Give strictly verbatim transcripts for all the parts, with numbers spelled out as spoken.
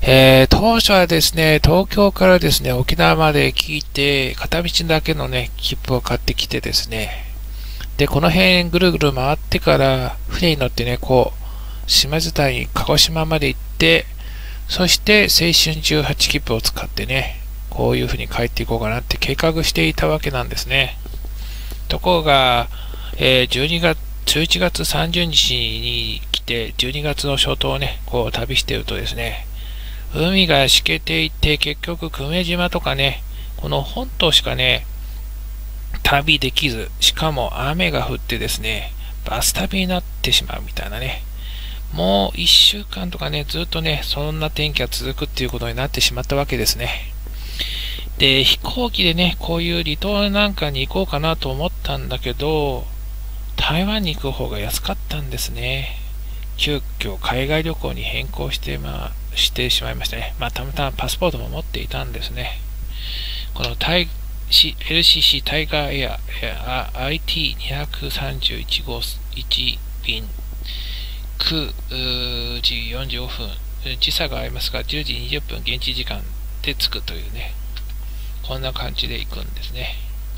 えー、当初はですね、東京からですね、沖縄まで聞いて、片道だけのね、切符を買ってきてですね、で、この辺ぐるぐる回ってから、船に乗ってね、こう、島伝いに鹿児島まで行って、そして青春じゅうはち切符を使ってね、こういう風に帰っていこうかなって計画していたわけなんですね。ところが、えー、じゅうにがつ、じゅういちがつさんじゅうにちに来て、じゅうにがつの初頭をね、こう旅してるとですね、海がしけていて、結局久米島とかね、この本島しかね、旅できず、しかも雨が降ってですね、バス旅になってしまうみたいなね。もういっしゅうかんとかね、ずっとね、そんな天気が続くっていうことになってしまったわけですね。で、飛行機でね、こういう離島なんかに行こうかなと思ったんだけど、台湾に行く方が安かったんですね。急遽海外旅行に変更して、まあ、してしまいましたね。まあ、たまたまパスポートも持っていたんですね。このタイ エルシーシー タイガーエア アイティーにさんいちごいち 便くじよんじゅうごふん、時差がありますがじゅうじにじゅっぷん現地時間で着くというね、こんな感じで行くんですね。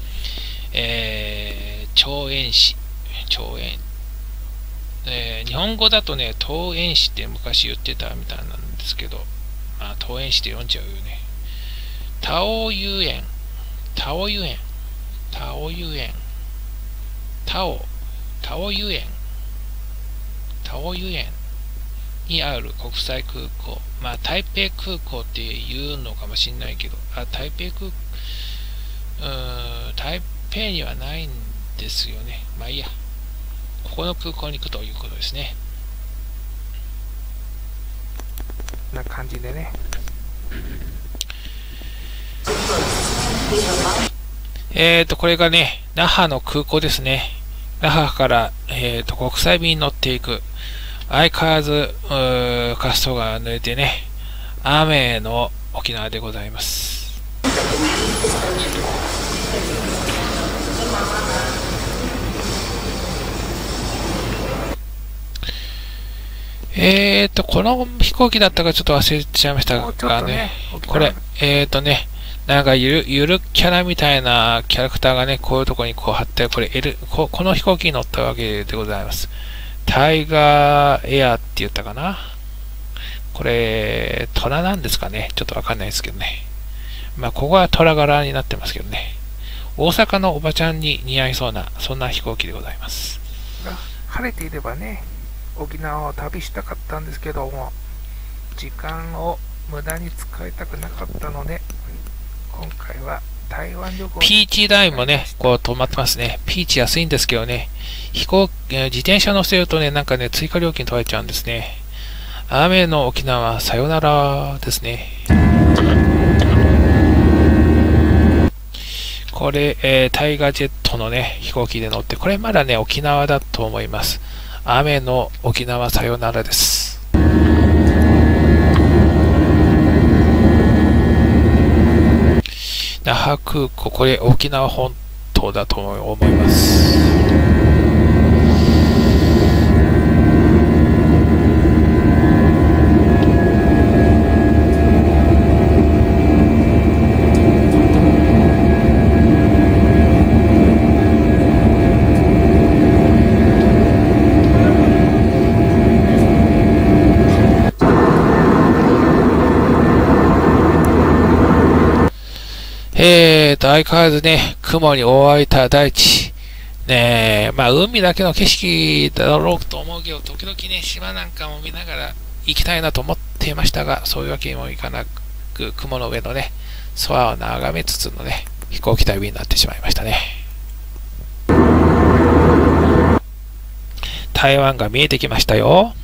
えー、長園市、長園、えー、日本語だとね、東園市って昔言ってたみたいなんですけど、まあ、東園市って読んじゃうよね。タオユ園、タオユ園、タオユ園、タオ、タオユ園、タオユ園にある国際空港、まあ台北空港っていうのかもしれないけど、あ、台北空、うーん、台北にはないんですよね。まあいいや。ここの空港に行くということですね。な感じでね。えーと、これがね、那覇の空港ですね。那覇から、えーと、国際便に乗っていく。相変わらず、滑走が濡れてね、雨の沖縄でございます。えーと、この飛行機だったかちょっと忘れちゃいましたがね、ねこれ、えーとね、なんかゆる、ゆるキャラみたいなキャラクターがね、こういうところにこう貼って、これ L、こ、この飛行機に乗ったわけでございます。タイガーエアって言ったかな、これ、虎なんですかね、ちょっとわかんないですけどね。まあ、ここは虎柄になってますけどね。大阪のおばちゃんに似合いそうな、そんな飛行機でございます。晴れていればね、沖縄を旅したかったんですけども、時間を無駄に使いたくなかったので、今回は台湾旅行。ピーチラインもね、こう止まってますね。ピーチ安いんですけどね、飛行、自転車乗せるとね、なんかね、追加料金取られちゃうんですね。雨の沖縄、さよならですね。これ、えー、タイガージェットのね、飛行機で乗って、これまだね、沖縄だと思います。雨の沖縄、さよならです。那覇空港、これ沖縄本島だと思います。えーと、相変わらずね、雲に覆われた大地。ねえ、まあ、海だけの景色だろうと思うけど、時々ね、島なんかも見ながら行きたいなと思っていましたが、そういうわけにもいかなく、雲の上のね、空を眺めつつのね、飛行機旅になってしまいましたね。台湾が見えてきましたよ。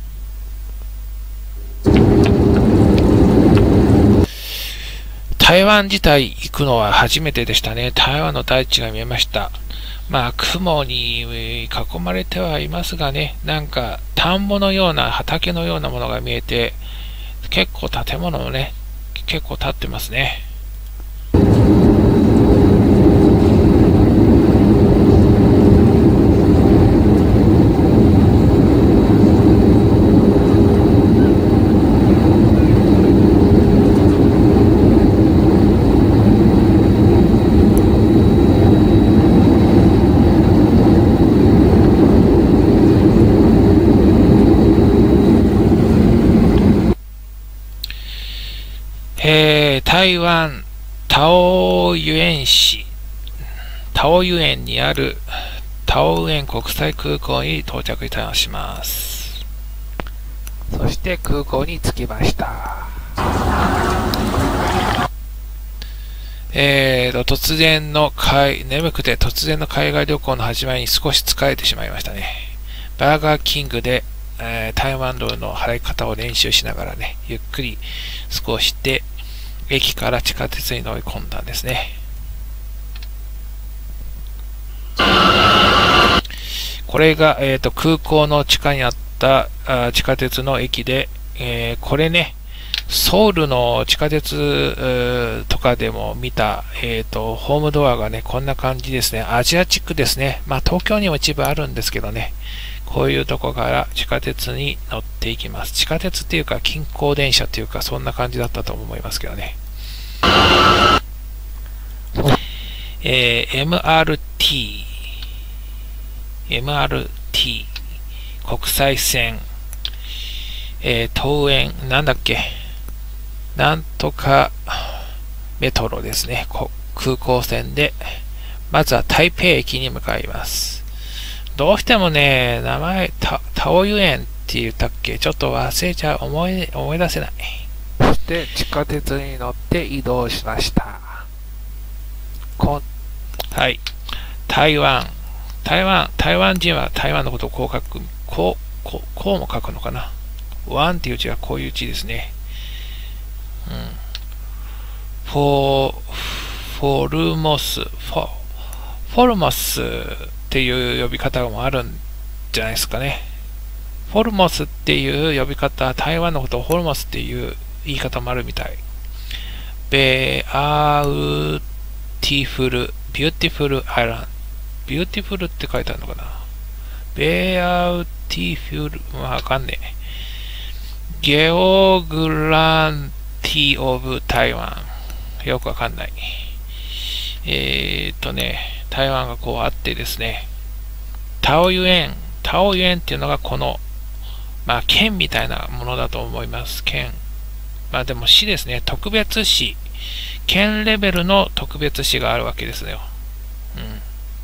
台湾自体行くのは初めてでしたね。台湾の大地が見えました。まあ、雲に囲まれてはいますがね、なんか田んぼのような畑のようなものが見えて、結構建物もね、結構建ってますね。 えー、台湾、タオユエン市、タオユエンにあるタオユエン国際空港に到着いたします。そして空港に着きました。えーと、突然の海、眠くて突然の海外旅行の始まりに少し疲れてしまいましたね。バーガーキングで、えー、台湾ドルの払い方を練習しながらね、ゆっくり過ごして、駅から地下鉄に乗り込んだんですね。これが、えーと、空港の地下にあったあ地下鉄の駅で、えー、これね、ソウルの地下鉄とかでも見た、えーと、ホームドアがね、こんな感じですね。アジアチックですね。まあ、東京にも一部あるんですけどね。こういうとこから地下鉄に乗っていきます。地下鉄っていうか、近郊電車っていうか、そんな感じだったと思いますけどね。えー、エムアールティー、エムアールティー、国際線、えー、東園、なんだっけ、なんとかメトロですね。空港線で、まずは台北駅に向かいます。どうしてもね、名前、タオユエンって言ったっけ、ちょっと忘れちゃう、思い、思い出せない。そして地下鉄に乗って移動しました。こはい。台湾。台湾、台湾人は台湾のことをこう書く、こう、こう、こうも書くのかな。ワンっていう字はこういう字ですね。うん。フォ、フォルモス、フォ、フォルモスっていう呼び方もあるんじゃないですかね。フォルモスっていう呼び方、台湾のことをフォルモスっていう言い方もあるみたい。ベアウティフル、ビューティフルアイランド。ビューティフルって書いてあるのかな。ベアウティフル、まあわかんねえ。ゲオグランティオブ台湾。よくわかんない。えーっとね、台湾がこうあってですね、タオユエン、タオユエンっていうのがこの、まあ県みたいなものだと思います。県。まあでも市ですね。特別市。県レベルの特別市があるわけですよ。うん。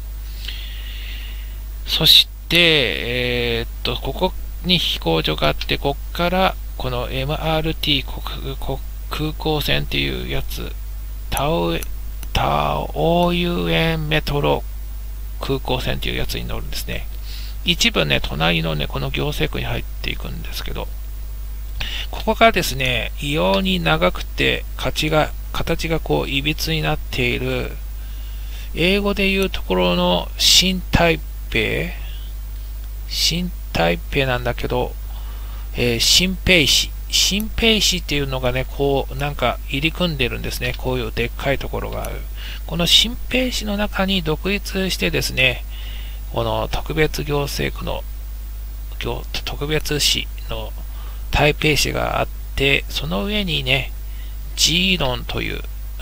そして、えーっと、ここに飛行場があって、ここからこの エムアールティー 国国空港線っていうやつ、タオ、タオユエンメトロ空港線っていうやつに乗るんですね。一部ね、隣のね、この行政区に入っていくんですけど、ここがですね、異様に長くて、形が、形がこう、いびつになっている、英語で言うところの新台北、新台北なんだけど、えー、新北市。新北市っていうのがね、こう、なんか入り組んでるんですね。こういうでっかいところがある。この新北市の中に独立してですね、この特別行政区の、特別市の台北市があって、その上にね、ジーロンという、うん、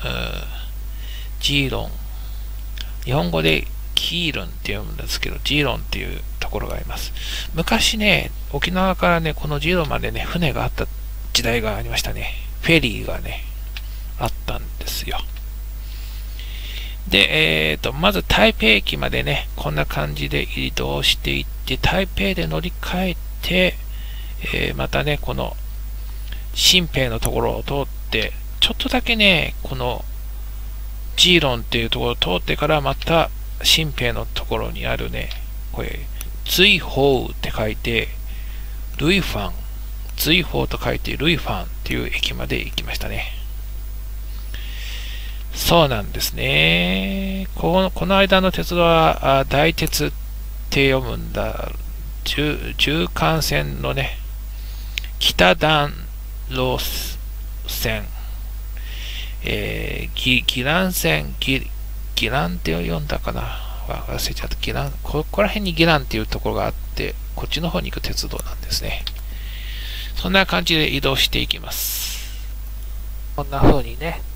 ジーロン。日本語でキールンって読むんですけど、ジーロンっていうところがあります。昔ね、沖縄からね、このジーロンまでね、船があった時代がありましたね。フェリーがね、あったんですよ。で、えーと、まず台北駅までね、こんな感じで移動していって、台北で乗り換えて、えー、またね、この新北のところを通って、ちょっとだけね、このジーロンっていうところを通ってからまた新北のところにあるね、これ、瑞鳳って書いて、ルイファン、瑞鳳と書いてルイファンっていう駅まで行きましたね。そうなんですね。この、この間の鉄道は、あ大鉄って読むんだ。中、中間線のね、北段路線、えー、ギ、ギラン線、ギ、ギランって読んだかな忘れちゃった。ギラン、ここら辺にギランっていうところがあって、こっちの方に行く鉄道なんですね。そんな感じで移動していきます。こんな風にね。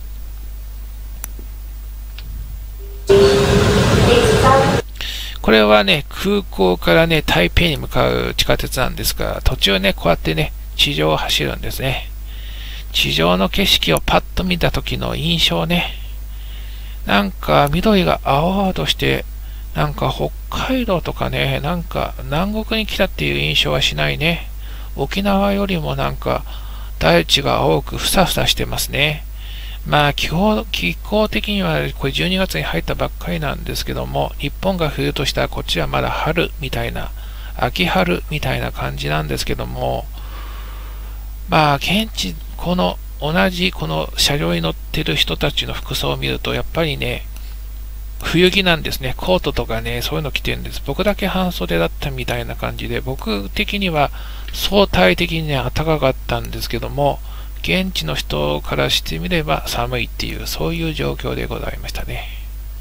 これはね、空港からね、台北に向かう地下鉄なんですが、途中ね、こうやってね、地上を走るんですね。 地上の景色をパッと見た時の印象ね。なんか緑が青々として、なんか北海道とかね、なんか南国に来たっていう印象はしないね。沖縄よりもなんか大地が青くふさふさしてますね。まあ気候、気候的にはこれじゅうにがつに入ったばっかりなんですけども、日本が冬としたらこっちはまだ春みたいな、秋春みたいな感じなんですけども、まあ現地、この同じこの車両に乗ってる人たちの服装を見ると、やっぱりね、冬着なんですね。コートとかね、そういうの着てるんです。僕だけ半袖だったみたいな感じで、僕的には相対的にね、暖かかったんですけども、現地の人からしてみれば寒いっていう、そういう状況でございましたね。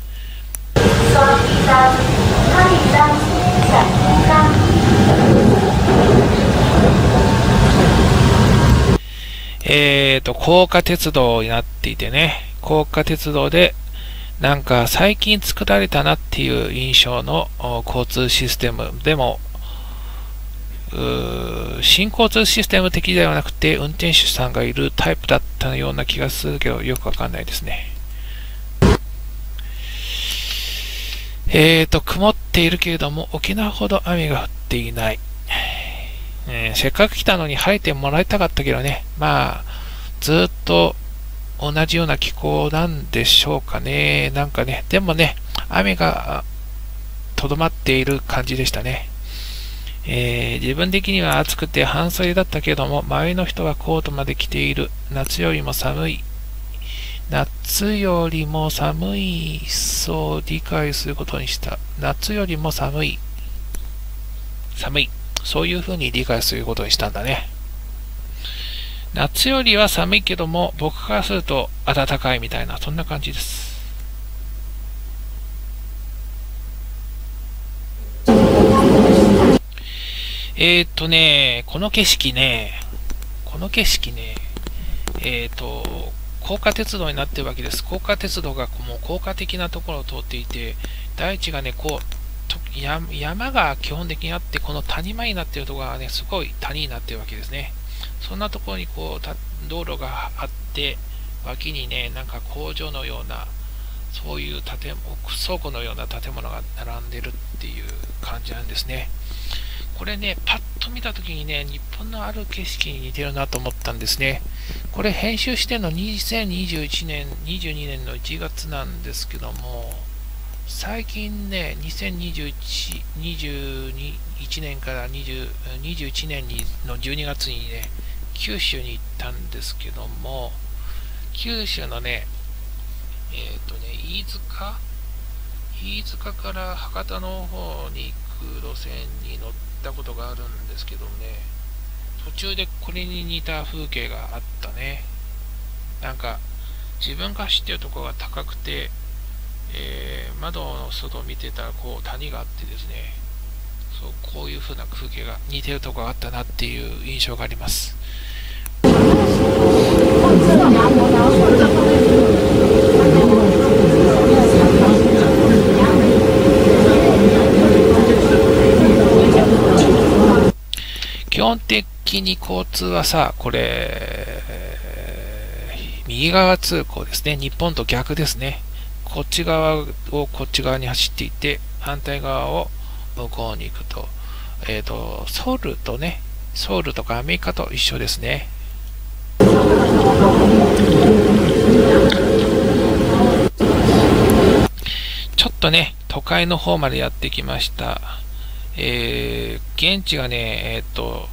えーと、高架鉄道になっていてね、高架鉄道で、なんか最近作られたなっていう印象の交通システムでも、新交通システム的ではなくて運転手さんがいるタイプだったような気がするけど、よくわかんないですね。えーと、曇っているけれども、沖縄ほど雨が降っていない。えー、せっかく来たのに晴れてもらいたかったけどね、まあ、ずっと同じような気候なんでしょうかね。なんかね、でもね、雨がとどまっている感じでしたね。えー、自分的には暑くて半袖だったけども、周りの人はコートまで着ている。夏よりも寒い。夏よりも寒い。そう理解することにした。夏よりも寒い。寒い。そういうふうに理解することにしたんだね。夏よりは寒いけども、僕からすると暖かいみたいな、そんな感じです。えーっとね、この景色ね、この景色ね、えーっと、高架鉄道になってるわけです。高架鉄道がもう高架的なところを通っていて、大地がね、こう、山が基本的にあって、この谷間になっているところがね、すごい谷になってるわけですね。そんなところにこう、道路があって、脇にね、なんか工場のような、そういう建物、倉庫のような建物が並んでるっていう感じなんですね。これね、パッと見たときにね、日本のある景色に似てるなと思ったんですね。これ編集してるのにせんにじゅういちねん、にじゅうにねんのいちがつなんですけども、最近ね、にせんにじゅういち、にじゅういちねんからにじゅう、にじゅういちねんのじゅうにがつにね、九州に行ったんですけども、九州のね、えっとね、飯塚飯塚から博多の方に行く路線に乗ったことがあるんですけどね、途中でこれに似た風景があったね。なんか、自分が知ってるところが高くて、えー、窓の外を見てたらこう谷があってですね、そうこういう風な風景が似てるところがあったなっていう印象があります。基本的に交通はさ、これ、右側通行ですね。日本と逆ですね。こっち側をこっち側に走っていて、反対側を向こうに行くと、えっと、ソウルとね、ソウルとかアメリカと一緒ですね。ちょっとね、都会の方までやってきました。えー、現地がね、えっと、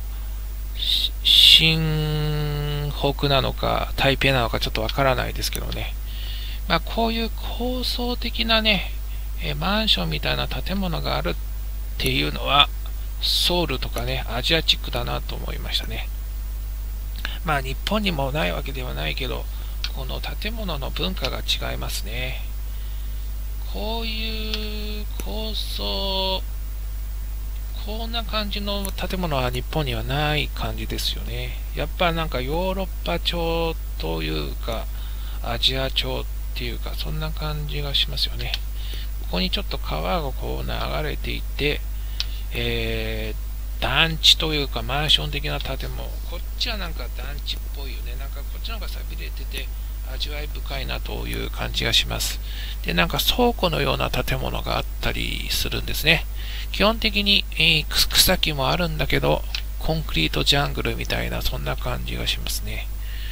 新北なのか、台北なのかちょっとわからないですけどね。まあ、こういう高層的なね、えー、マンションみたいな建物があるっていうのは、ソウルとかね、アジアチックだなと思いましたね。まあ、日本にもないわけではないけど、この建物の文化が違いますね。こういう高層、こんな感じの建物は日本にはない感じですよね。やっぱなんかヨーロッパ調というか、アジア調っていうか、そんな感じがしますよね。ここにちょっと川がこう流れていて、えー、 団地というかマンション的な建物。こっちはなんか団地っぽいよね。なんかこっちの方が寂れてて味わい深いなという感じがします。で、なんか倉庫のような建物があったりするんですね。基本的に、えー、草木もあるんだけど、コンクリートジャングルみたいな、そんな感じがしますね。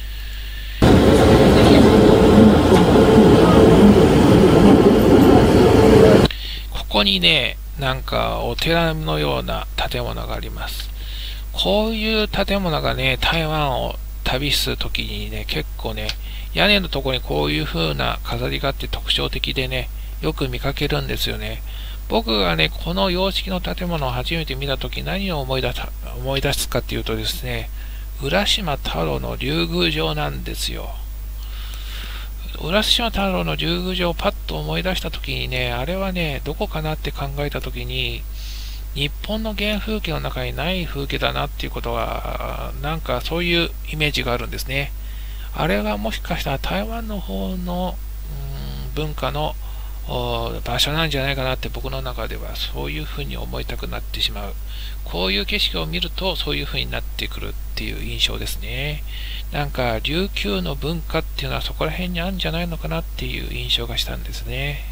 ここにね、なんかお寺のような建物があります。こういう建物がね、台湾を旅するときにね、結構ね、屋根のところにこういう風な飾りがあって特徴的でね、よく見かけるんですよね。僕がね、この様式の建物を初めて見たとき何を思い出す思い出すかっていうとですね、浦島太郎の竜宮城なんですよ。浦島太郎の竜宮城をパッと思い出したときにね、あれはね、どこかなって考えたときに、日本の原風景の中にない風景だなっていうことは、なんかそういうイメージがあるんですね。あれがもしかしたら台湾の方の、うん、文化の場所なんじゃないかなって僕の中ではそういうふうに思いたくなってしまう。こういう景色を見るとそういうふうになってくるっていう印象ですね。なんか琉球の文化っていうのはそこら辺にあるんじゃないのかなっていう印象がしたんですね。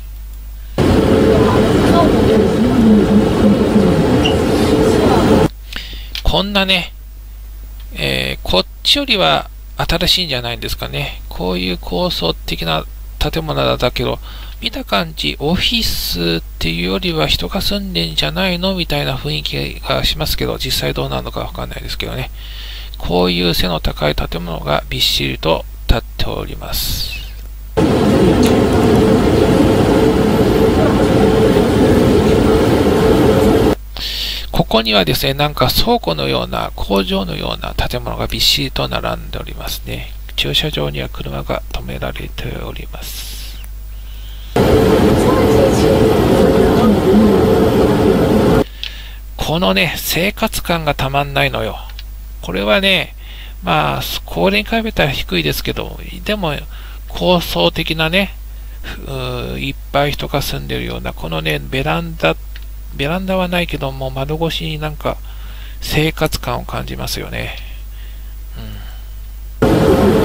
こんなね、えー、こっちよりは新しいんじゃないんですかね。こういう高層的な建物だけど、見た感じ、オフィスっていうよりは人が住んでんじゃないのみたいな雰囲気がしますけど、実際どうなのかわかんないですけどね。こういう背の高い建物がびっしりと建っております。ここにはですね、なんか倉庫のような工場のような建物がびっしりと並んでおりますね。駐車場には車が止められております。このね、生活感がたまんないのよ。これはね、まあ、これに比べたら低いですけど、でも、高層的なね、いっぱい人が住んでるような、このね、ベランダ、ベランダはないけども、窓越しになんか生活感を感じますよね。うん、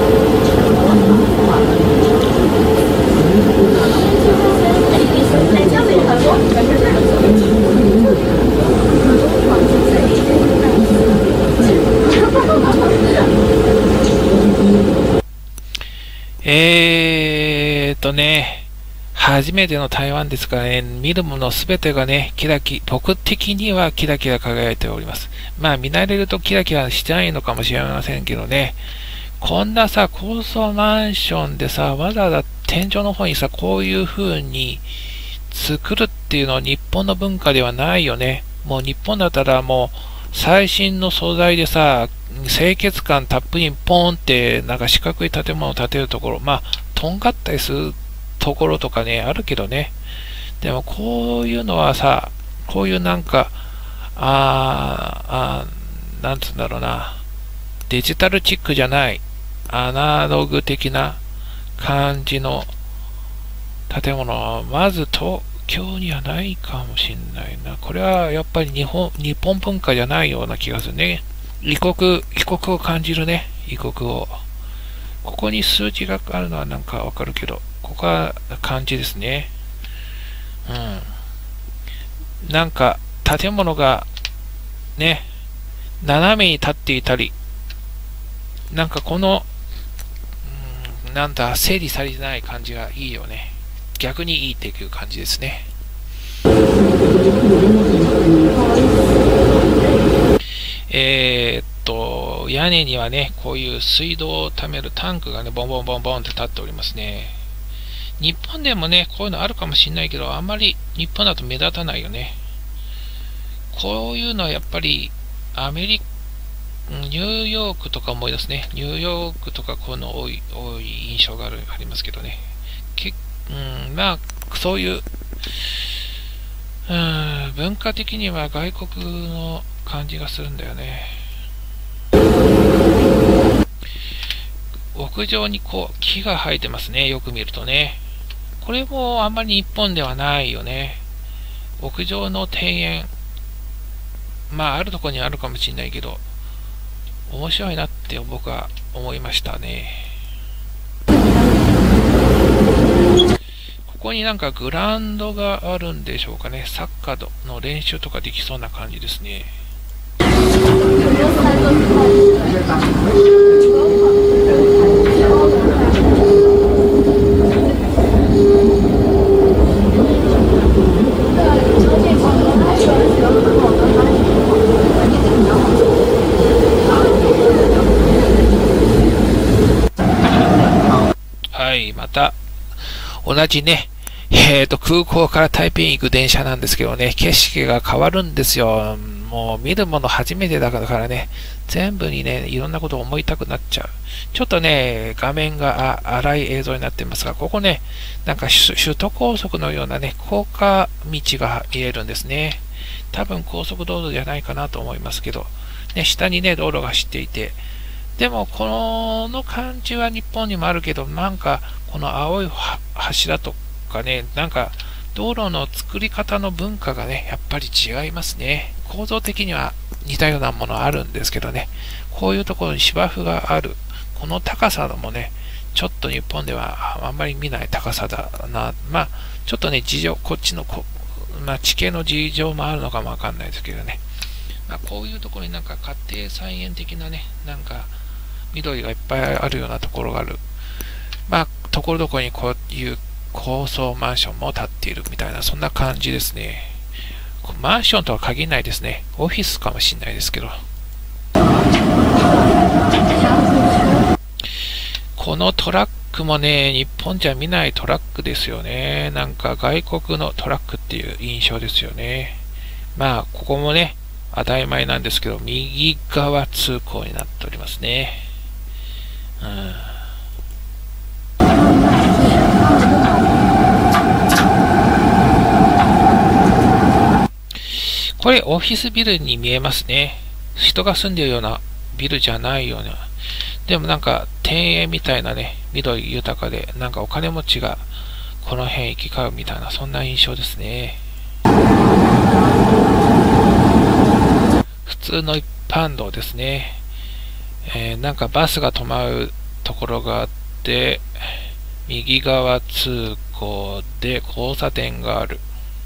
えーっとね、初めての台湾ですからね、見るものすべてがね、キラキ、僕的にはキラキラ輝いております。まあ見慣れるとキラキラしてないのかもしれませんけどね、こんなさ、高層マンションでさ、わざわざ天井の方にさ、こういう風に作るっていうのは日本の文化ではないよね。もう日本だったらもう最新の素材でさ、清潔感たっぷりにポーンってなんか四角い建物を建てるところ、まあ、とんがったりするところとかね、あるけどね。でもこういうのはさ、こういうなんか、あー、あーなんつうんだろうな、デジタルチックじゃない、アナログ的な感じの建物は、まず東京にはないかもしれないな。これはやっぱり日本、日本文化じゃないような気がするね。異国、異国を感じるね。異国を。ここに数字があるのはなんかわかるけど、ここは漢字ですね。うん。なんか、建物が、ね、斜めに立っていたり、なんかこの、うん、なんだ、整理されてない感じがいいよね。逆にいいっていう感じですね。えー、っと、屋根にはね、こういう水道を溜めるタンクがね、ボンボンボンボンって立っておりますね。日本でもね、こういうのあるかもしれないけど、あんまり日本だと目立たないよね。こういうのはやっぱり、アメリカ、ニューヨークとか思い出すね。ニューヨークとかこういうの多い、多い印象がある、ありますけどね。けうん、まあ、そういう、うん、文化的には外国の感じがするんだよね。屋上にこう木が生えてますね。よく見るとね。これもあんまり日本ではないよね。屋上の庭園。 まああるところにあるかもしれないけど、面白いなって僕は思いましたね。ここになんかグラウンドがあるんでしょうかね。サッカーの練習とかできそうな感じですね。はい、また同じね、えーと、空港から台北に行く電車なんですけどね、景色が変わるんですよ。もう見るもの初めてだからね、全部にね、いろんなことを思いたくなっちゃう。ちょっとね、画面が荒い映像になってますが、ここね、なんか首都高速のようなね、高架道が見えるんですね。多分高速道路じゃないかなと思いますけど、ね、下にね、道路が走っていて、でも、この感じは日本にもあるけど、なんか、この青い柱とかね、なんか、道路の作り方の文化がね、やっぱり違いますね。構造的には似たようなものあるんですけどね、こういうところに芝生がある。この高さもね、ちょっと日本ではあんまり見ない高さだな。まあ、ちょっとね、事情、こっちのこ、まあ、地形の事情もあるのかもわかんないですけどね。まあ、こういうところになんか家庭菜園的なね、なんか、緑がいっぱいあるようなところがある。まあ、ところどころにこういう高層マンションも建っているみたいな、そんな感じですね。マンションとは限らないですね。オフィスかもしれないですけど。このトラックもね、日本じゃ見ないトラックですよね。なんか外国のトラックっていう印象ですよね。まあ、ここもね、当たり前なんですけど、右側通行になっておりますね。うん、これオフィスビルに見えますね。人が住んでいるようなビルじゃないような。でもなんか庭園みたいなね、緑豊かで、なんかお金持ちがこの辺行き交うみたいな、そんな印象ですね。普通の一般道ですね。えー、なんかバスが止まるところがあって、右側通行で交差点がある。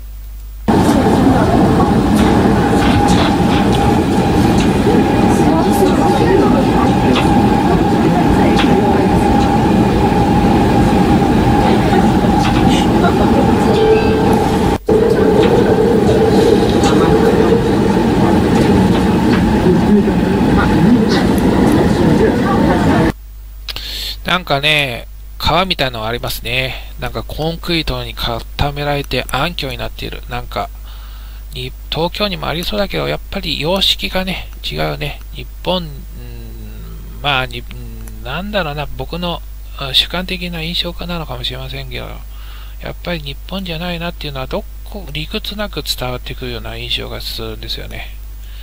なんかね、川みたいなのがありますね。なんかコンクリートに固められて暗渠になっている。なんか、に東京にもありそうだけど、やっぱり様式がね、違うね。日本、んまあに、なんだろうな、僕の主観的な印象化なのかもしれませんけど、やっぱり日本じゃないなっていうのは、どこ、理屈なく伝わってくるような印象がするんですよね。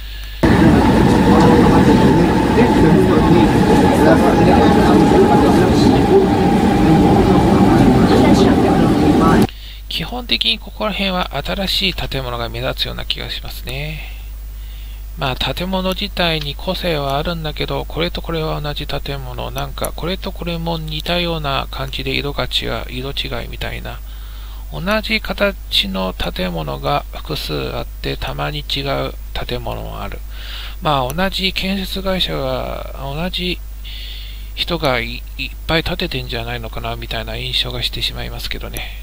基本的にここら辺は新しい建物が目立つような気がしますね。まあ建物自体に個性はあるんだけど、これとこれは同じ建物、なんかこれとこれも似たような感じで色が違う、色違いみたいな。同じ形の建物が複数あって、たまに違う建物もある。まあ同じ建設会社が、同じ人が い, いっぱい建ててんじゃないのかなみたいな印象がしてしまいますけどね。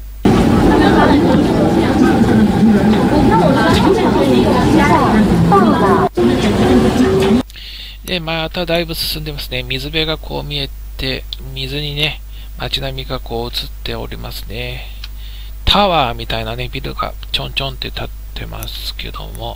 で、まただいぶ進んでますね。水辺がこう見えて、水にね、街並みがこう映っておりますね。タワーみたいなね、ビルがちょんちょんって立ってますけども。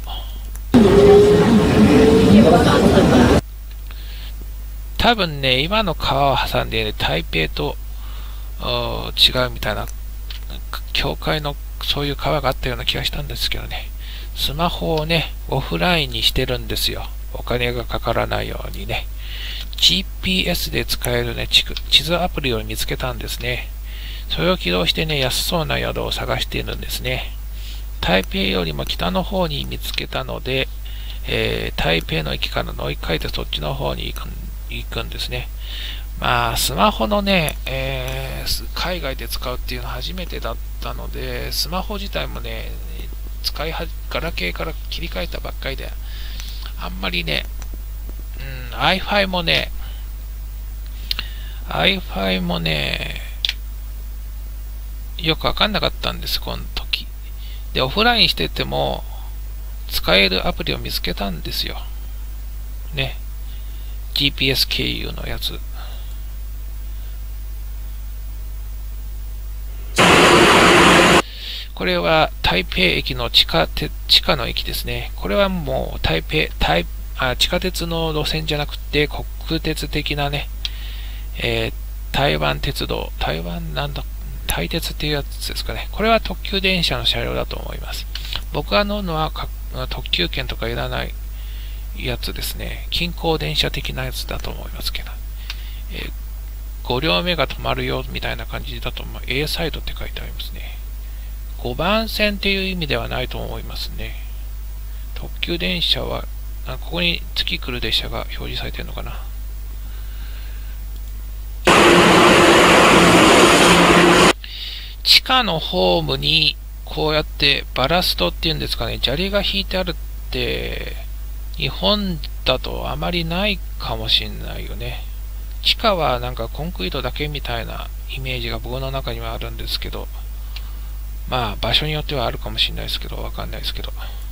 多分ね、今の川を挟んで、ね、台北と違うみたいな、教会のそういう川があったような気がしたんですけどね。スマホをね、オフラインにしてるんですよ。お金がかからないようにね。ジーピーエス で使えるね、地図アプリを見つけたんですね。それを起動してね、安そうな宿を探しているんですね。台北よりも北の方に見つけたので、 えー、台北の駅から乗り換えてそっちの方に行く行くんですね。まあ、スマホのね、えー、海外で使うっていうのは初めてだったので、スマホ自体もね、使いは、ガラケーから切り替えたばっかりで、あんまりね、うん、Wi-Fi もね、Wi-Fi もね、よくわかんなかったんです、この時。で、オフラインしてても、使えるアプリを見つけたんですよ。ね。ジーピーエス 経由のやつ。これは台北駅の地下鉄、地下の駅ですね。これはもう台北、台あ地下鉄の路線じゃなくて国鉄的なね、えー、台湾鉄道、台湾なんだ、台鉄っていうやつですかね。これは特急電車の車両だと思います。僕が乗るのは特急券とかいらないやつですね。近郊電車的なやつだと思いますけど。えー、ご両目が止まるよみたいな感じだと思う。A サイドって書いてありますね。ごばん線っていう意味ではないと思いますね。特急電車は、ここに月来る列車が表示されてるのかな。地下のホームにこうやってバラストっていうんですかね、砂利が引いてあるって日本だとあまりないかもしれないよね。地下はなんかコンクリートだけみたいなイメージが僕の中にはあるんですけど、まあ場所によってはあるかもしれないですけど、わかんないですけど。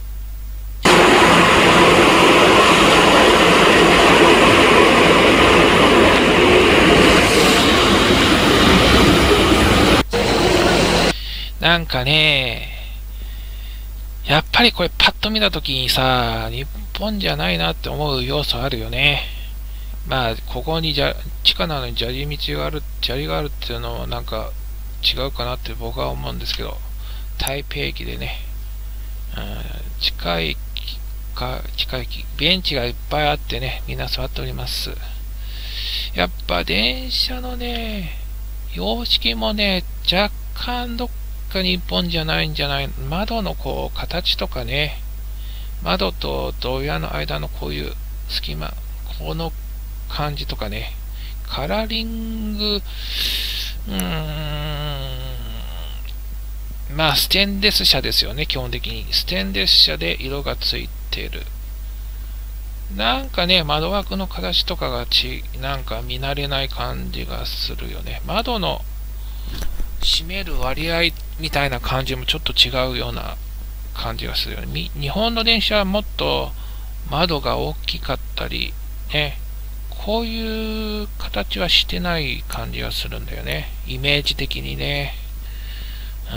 なんかね、やっぱりこれパッと見たときにさ、日本じゃないなって思う要素あるよね。まあ、ここにじゃ地下なのに砂利道がある、砂利があるっていうのはなんか違うかなって僕は思うんですけど、台北駅でね、うん、地下駅か、地下駅、ベンチがいっぱいあってね、みんな座っております。やっぱ電車のね、様式もね、若干どっか日本じゃないんじゃない、窓のこう、形とかね、窓とドアの間のこういう隙間、この感じとかね、カラーリング、うーん、まあ、ステンレス車ですよね、基本的に。ステンレス車で色がついてる。なんかね、窓枠の形とかがち、なんか見慣れない感じがするよね。窓の占める割合みたいな感じもちょっと違うような感じがするよね。日本の電車はもっと窓が大きかったり、ね、こういう形はしてない感じがするんだよね。イメージ的にね。うん、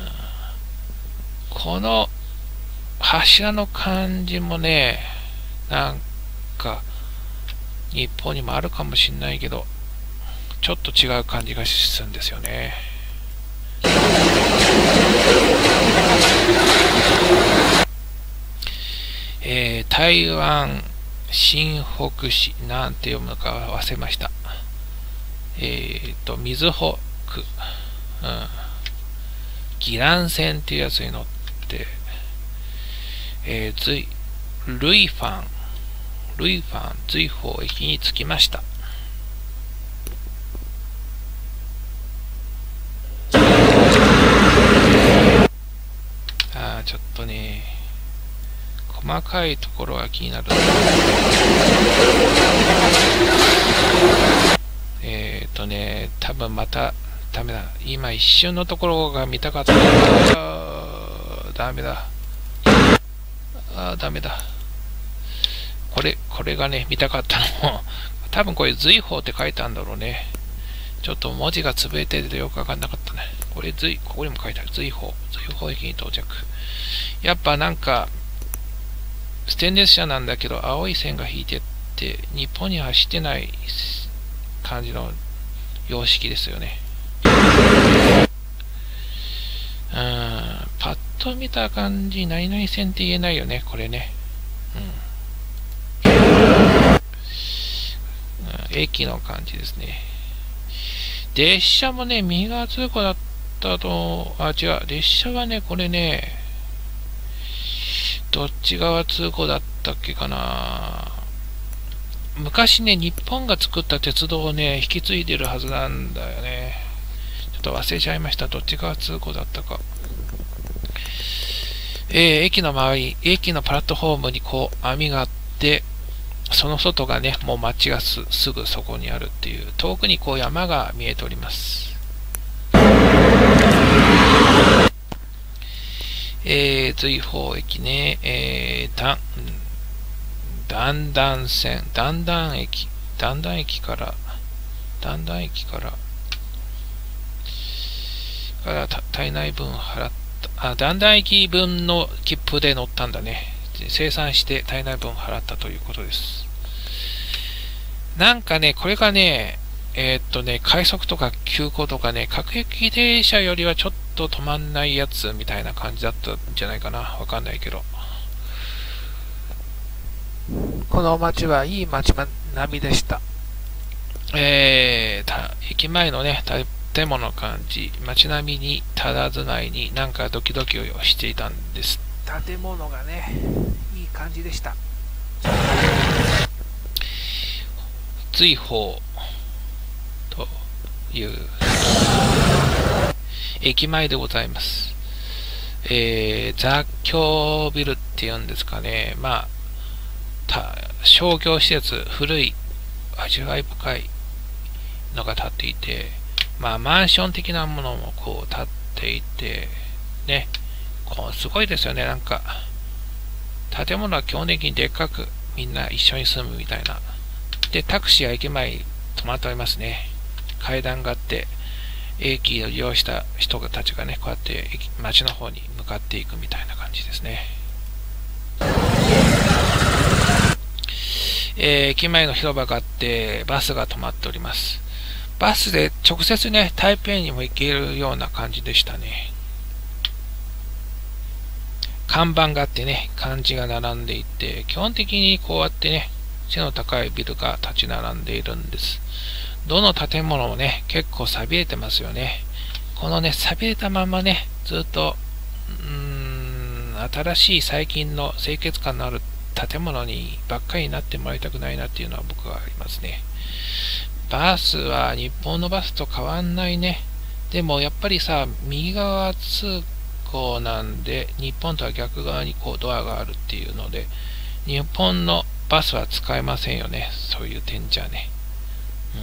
この柱の感じもね、なんか日本にもあるかもしれないけど、ちょっと違う感じがするんですよね。えー、台湾新北市なんて読むのか忘れました。えっ、ー、と、みずほ区、うん、宜蘭線っていうやつに乗って、えー、随ルイファン、ルイファン随宝駅に着きました。あー、ちょっとね、細かいところが気になる。えっとね、多分また、ダメだ。今一瞬のところが見たかった。あダメだ。あダメだ。これ、これがね、見たかったのも、多分これ随宝って書いてあるんだろうね。ちょっと文字が潰れててよくわかんなかったね。これ随、ここにも書いてある。随宝。随宝駅に到着。やっぱなんか、ステンレス車なんだけど、青い線が引いてって、日本に走ってない感じの様式ですよね。うん、パッと見た感じ、何々線って言えないよね、これね。うん、うん、駅の感じですね。列車もね、右側通行だったと、あ、違う、列車はね、これね、どっち側通行だっったっけかな。昔ね、日本が作った鉄道をね、引き継いでるはずなんだよね。ちょっと忘れちゃいました。どっち側通行だったか。えー、駅の周り、駅のプラットフォームにこう網があって、その外がね、もう街が す, すぐそこにあるっていう、遠くにこう山が見えております。えー、随宝駅ね、えー、だ、段々線、段々駅、段々駅から、段々駅から、から体内分払った、あ、段々駅分の切符で乗ったんだね。生産して体内分払ったということです。なんかね、これがね、えー、っとね、快速とか急行とかね、各駅停車よりはちょっと止まんないやつみたいな感じだったんじゃないかな。わかんないけど。この街はいい街並みでした。えー、駅前のね、建物の感じ、街並みに佇ないになんかドキドキをしていたんです。建物がね、いい感じでした。随宝という駅前でございます。えー、雑居ビルっていうんですかね。まあ、た商業施設、古い、味わい深いのが建っていて、まあ、マンション的なものもこう建っていて、ね、こうすごいですよね。なんか、建物は基本的にでっかくみんな一緒に住むみたいな。で、タクシーは駅前に止まっておりますね。階段があって、駅を利用した人たちがね、こうやって街の方に向かっていくみたいな感じですね。えー、駅前の広場があって、バスが止まっております。バスで直接ね、台北にも行けるような感じでしたね。看板があってね、漢字が並んでいて、基本的にこうやってね、背の高いビルが立ち並んでいるんです。どの建物もね、結構錆びれてますよね。このね、錆びれたままね、ずっと、うーん、新しい最近の清潔感のある建物にばっかりになってもらいたくないなっていうのは僕はありますね。バスは日本のバスと変わんないね。でもやっぱりさ、右側通行なんで、日本とは逆側にこうドアがあるっていうので、日本のバスは使えませんよね。そういう点じゃね。うん。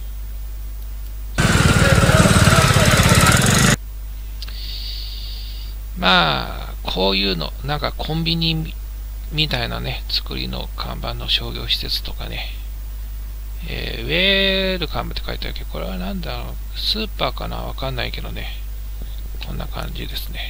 まあ、こういうの、なんかコンビニみたいなね、作りの看板の商業施設とかね、えー、ウェールカムって書いてあるけど、これはなんだろう、スーパーかなわかんないけどね、こんな感じですね。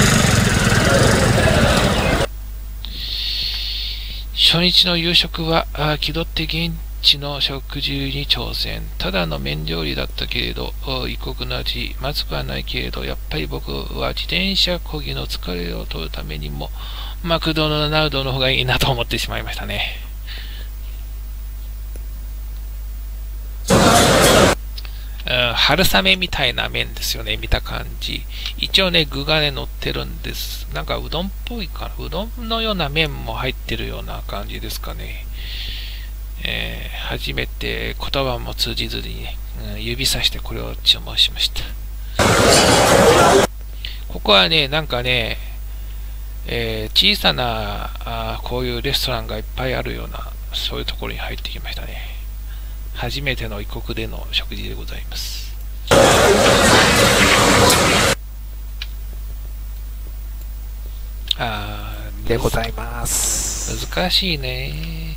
初日の夕食は、あ気取って現地の食事に挑戦。ただの麺料理だったけれど、異国の味、まずくはないけれど、やっぱり僕は自転車漕ぎの疲れを取るためにも、マクドナルドの方がいいなと思ってしまいましたね。うん、春雨みたいな麺ですよね、見た感じ。一応ね、具がね、乗ってるんです。なんかうどんっぽいかな。うどんのような麺も入ってるような感じですかね。えー、初めて言葉も通じずにね、うん、指さしてこれを注文しました。ここはね、なんかね、えー、小さなあこういうレストランがいっぱいあるような、そういうところに入ってきましたね。初めての異国での食事でございます。あーでございます。難しいね。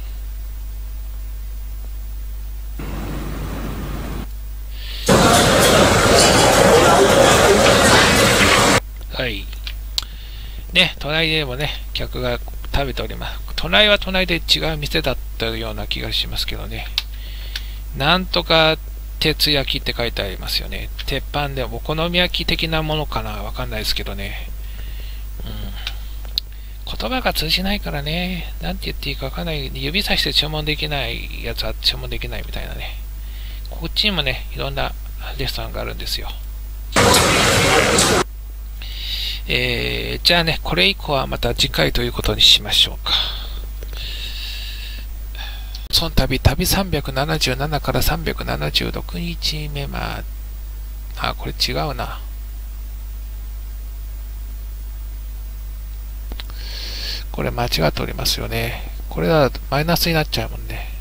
はい。ね、隣でもね、客が食べております。隣は隣で違う店だったような気がしますけどね。なんとか鉄焼きって書いてありますよね。鉄板でお好み焼き的なものかなわかんないですけどね。うん。言葉が通じないからね。なんて言っていいかわかんない。指さして注文できないやつは注文できないみたいなね。こっちにもね、いろんなレストランがあるんですよ。えー、じゃあね、これ以降はまた次回ということにしましょうか。 その旅、旅さんびゃくななじゅうななからさんびゃくななじゅうろくにちめまで、あ、これ違うな。これ間違っておりますよね。これはマイナスになっちゃうもんね。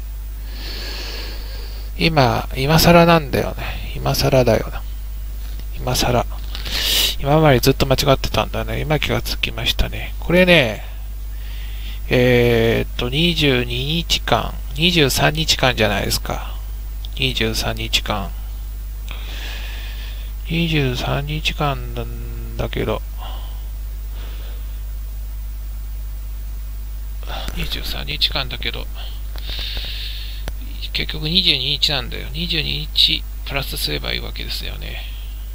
今、今更なんだよね。今更だよな。今更。今までずっと間違ってたんだね。今気がつきましたね。これね、えー、っと、にじゅうににちかん、にじゅうさんにちかんじゃないですか。にじゅうさんにちかん。にじゅうさんにちかんなんだけど、にじゅうさんにちかんだけど、結局にじゅうににちなんだよ。にじゅうににちプラスすればいいわけですよね。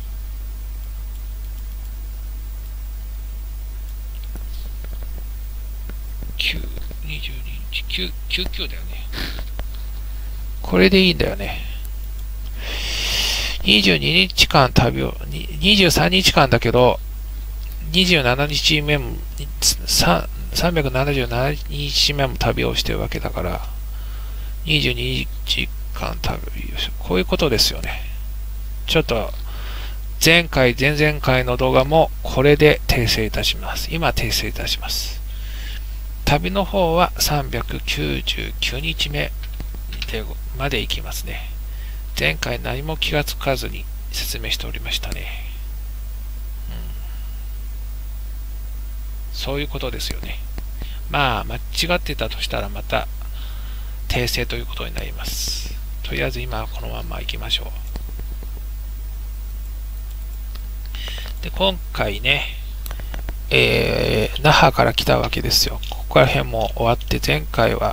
きゅう、にじゅうににち、きゅう、きゅう、きゅうだよね。これでいいんだよね。にじゅうににちかん旅を、にじゅうさんにちかんだけど、にじゅうしちにちめも、さんびゃくななじゅうななにちめも旅をしてるわけだから、にじゅうににちかん旅をして、こういうことですよね。ちょっと、前回、前々回の動画もこれで訂正いたします。今訂正いたします。旅の方はさんびゃくきゅうじゅうきゅうにちめまで行きますね。前回何も気がつかずに説明しておりましたね。うん、そういうことですよね。まあ、間違ってたとしたらまた訂正ということになります。とりあえず今はこのまま行きましょう。で、今回ね、えー、那覇から来たわけですよ。ここら辺も終わって、前回は、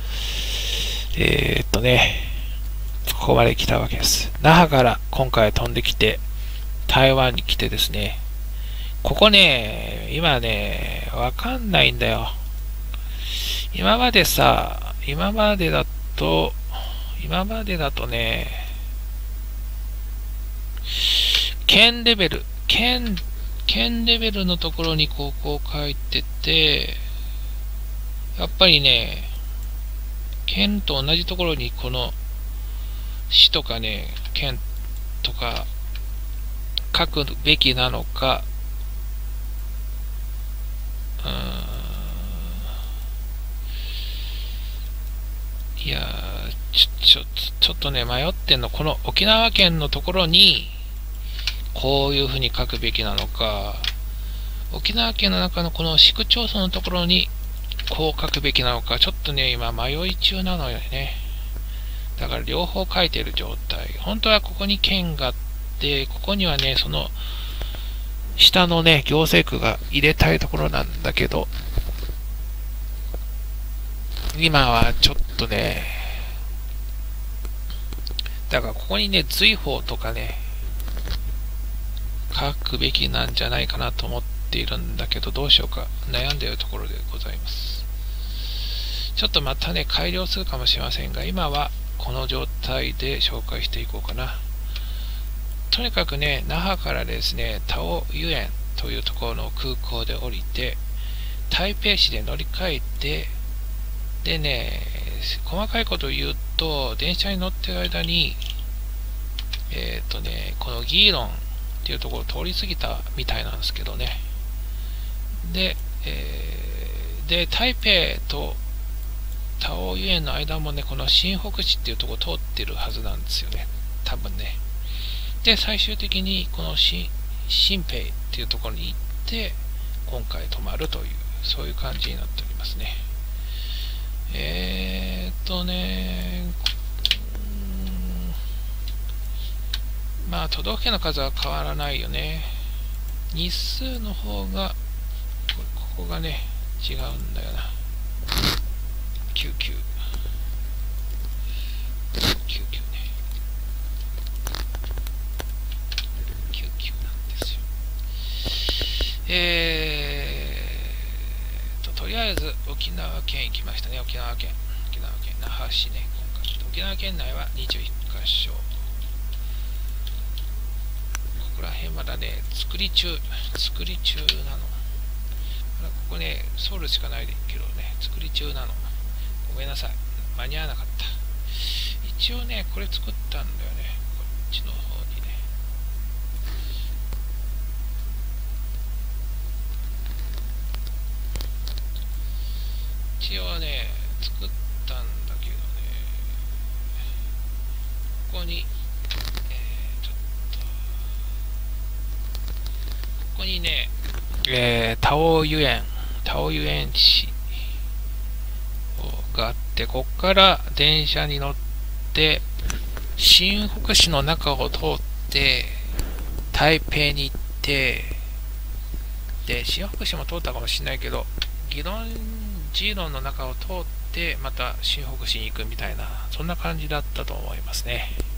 えー、っとね、ここまで来たわけです。那覇から今回飛んできて、台湾に来てですね、ここね、今ね、わかんないんだよ。今までさ、今までだと、今までだとね、県レベル、県、県レベルのところにここを書いてて、やっぱりね、県と同じところにこの市とかね、県とか書くべきなのか、うーん、いやー、ちょ、ちょ、ちょっとね、迷ってんの。この沖縄県のところに、こういうふうに書くべきなのか、沖縄県の中のこの市区町村のところにこう書くべきなのか、ちょっとね、今迷い中なのよね。だから両方書いてる状態。本当はここに県があって、ここにはね、その下のね、行政区が入れたいところなんだけど、今はちょっとね、だからここにね、随法とかね、書くべきなんじゃないかなと思っているんだけど、どうしようか悩んでいるところでございます。ちょっとまたね、改良するかもしれませんが、今はこの状態で紹介していこうかな。とにかくね、那覇からですね、タオユエンというところの空港で降りて、台北市で乗り換えて、でね、細かいことを言うと、電車に乗ってる間に、えっとね、このギーロンっていうところを通り過ぎたみたいなんですけどね。で、えー、で、台北とタオユエンの間もね、この新北市っていうところを通ってるはずなんですよね。多分ね。で、最終的にこの新新北っていうところに行って、今回泊まるという、そういう感じになっておりますね。えーっとね、まあ、都道府県の数は変わらないよね。日数の方が、ここがね、違うんだよな。きゅうきゅう。きゅうきゅうね。きゅうきゅうなんですよ。えーと、とりあえず沖縄県行きましたね。沖縄県。沖縄県、那覇市ね。今回沖縄県内はにじゅういっかしょ。ここら辺まだね、作り中、作り中なの。ここね、ソウルしかないけどね、作り中なの。ごめんなさい。 間に合わなかった。一応ね、これ作ったんだよね。こっちの方にね。一応ね、作ったんだけどね。ここに、えー、ちょっと、ここにね、えー、タオユ園、タオユ園地があって、ここから電車に乗って、新北市の中を通って、台北に行って、で、新北市も通ったかもしれないけど、議論ジーロンの中を通って、また新北市に行くみたいな、そんな感じだったと思いますね。